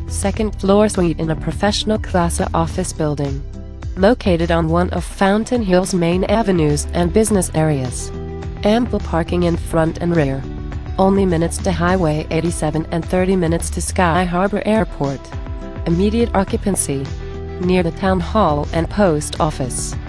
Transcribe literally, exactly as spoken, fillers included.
second floor suite in a professional class A office building. Located on one of Fountain Hill's main avenues and business areas. Ample parking in front and rear. Only minutes to Highway eighty-seven and thirty minutes to Sky Harbor Airport. Immediate occupancy. Near the Town Hall and Post Office.